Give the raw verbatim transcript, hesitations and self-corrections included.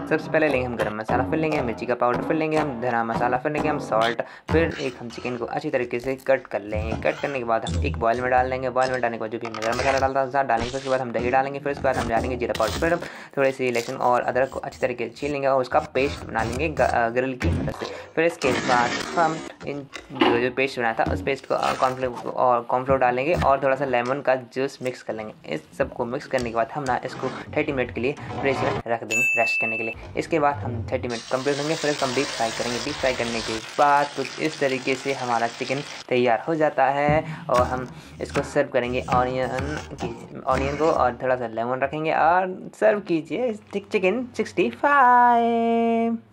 सबसे पहले लेंगे हम गरम मसाला, फिर लेंगे मिर्ची का पाउडर, फिर लेंगे हम धना मसाला, फिर लेंगे हम सॉल्ट, फिर एक हम चिकन को अच्छी तरीके से कट कर लेंगे। कट करने के बाद हम एक बॉयल में डाल देंगे। बॉयल में डालने के बाद जो भी हमने गरम मसाला डालता है डालेंगे। फिर उसके बाद हम दही डालेंगे। फिर उसके बाद हम डालेंगे जीरा पाउडर। फिर हम थोड़ी सी लहसुन और अदरक को अच्छी तरीके से छील लेंगे और उसका पेस्ट बना लेंगे ग्रिल की मदद से। फिर इसके बाद हम इन जो जो पेस्ट बनाया था उस पेस्ट को कॉर्नफ्लोर और कॉर्नफ्लोर डालेंगे और थोड़ा सा लेमन का जूस मिक्स कर लेंगे। इस सबको मिक्स करने के बाद हम ना इसको थर्टी मिनट के लिए फ्रिज में रख देंगे रेस्ट करने के लिए। इसके बाद हम थर्टी मिनट कंप्लीट होंगे। फिर इसको हम डीप फ्राई करेंगे। डीप फ्राई करने के बाद कुछ इस तरीके से हमारा चिकन तैयार हो जाता है और हम इसको सर्व करेंगे ऑनियन की ऑनियन को और थोड़ा सा लेमन रखेंगे और सर्व कीजिए चिकन सिक्सटी फाइव।